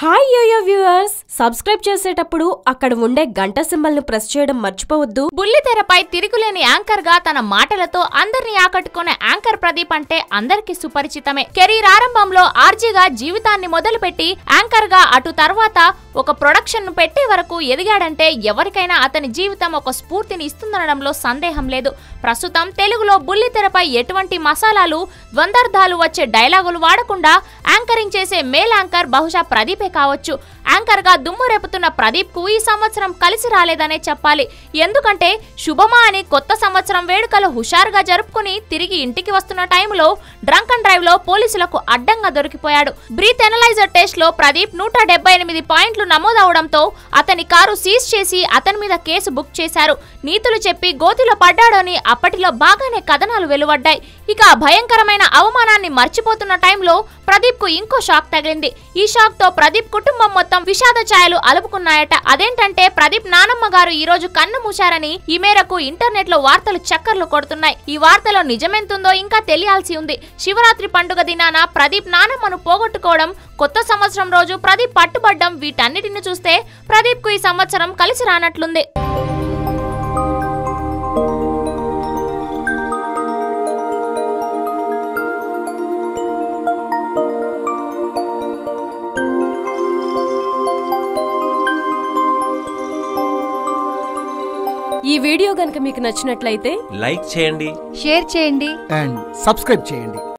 Hi yo-yo viewers, subscribe చేసేటప్పుడు అక్కడ ఉండే గంట సింబల్ ను ప్రెస్ చేయడం మర్చిపోవద్దు. బుల్లితెరపై తిరుగులేని యాంకర్ గా తన మాటలతో అందరినీ ఆకట్టుకునే యాంకర్ ప్రదీప్ అంటే అందరికీ సుపరిచితమే. కెరీర్ ఆరంభంలో ఆర్జీగా జీవితాన్ని మొదలుపెట్టి యాంకర్ గా అటు తర్వాత ఒక ప్రొడక్షన్ ను పెట్టే వరకు ఎదిగాడంటే ఎవరికైనా అతని జీవితం ఒక స్ఫూర్తిని ఇస్తుందనడంలో సందేహం లేదు. ప్రస్తుతం తెలుగులో బుల్లితెరపై ఎటువంటి మసాలాలు, ద్వందార్థాలు వచ్చే డైలాగులు వాడకుండా యాంకరింగ్ చేసే మేల్ యాంకర్ బహుశా ప్రదీపే కావచ్చు. యాంకర్ గా దుమ్ము రేపుతున్న ప్రదీప్ కు ఈ సంవత్సరం కలిసి రాలేదనే చెప్పాలి. ఎందుకంటే శుభమా అని కొత్త సంవత్సరం వేడుకలు హుషారుగా జరుపుకుని తిరిగి ఇంటికి వస్తున్న టైంలో డ్రంక్ అండ్ డ్రైవ్ లో పోలీసులకు అడ్డంగా దొరికిపోయాడు. బ్రీత్ ఎనలైజర్ టెస్ట్ లో ప్రదీప్ 178 పాయింట్లు నమోదవడంతో అతని కారు సీజ్ చేసి అతని మీద కేసు బుక్ చేశారు. నీతులు చెప్పి గోతిలో పడ్డాడని అప్పటిలో బాగానే కథనాలు వెలువడ్డాయి. ఇక భయంకరమైన అవమానాన్ని మర్చిపోతున్న టైంలో ప్రదీప్ కు ఇంకో షాక్ తగిలింది. ఈ షాక్ తో ప్రదీప్ కుటుంబం మొత్తం విషాద ఛాయలు అలుపుకున్నాయట. అదేంటంటే ప్రదీప్ నానమ్మ గారు ఈ రోజు కన్ను మూశారని ఈ మేరకు ఇంటర్నెట్ లో వార్తలు చక్కర్లు కొడుతున్నాయి. ఈ వార్తలో నిజమెంతుందో ఇంకా తెలియాల్సి ఉంది. శివరాత్రి పండుగ దినాన ప్రదీప్ నానమ్మను పోగొట్టుకోవడం, కొత్త సంవత్సరం రోజు ప్రదీప్ పట్టుబడ్డం, వీటన్నిటిని చూస్తే ప్రదీప్ కు ఈ సంవత్సరం కలిసి రానట్లుంది. ఈ వీడియో గనుక మీకు నచ్చినట్లయితే లైక్ చేయండి, షేర్ చేయండి అండ్ సబ్స్క్రైబ్ చేయండి.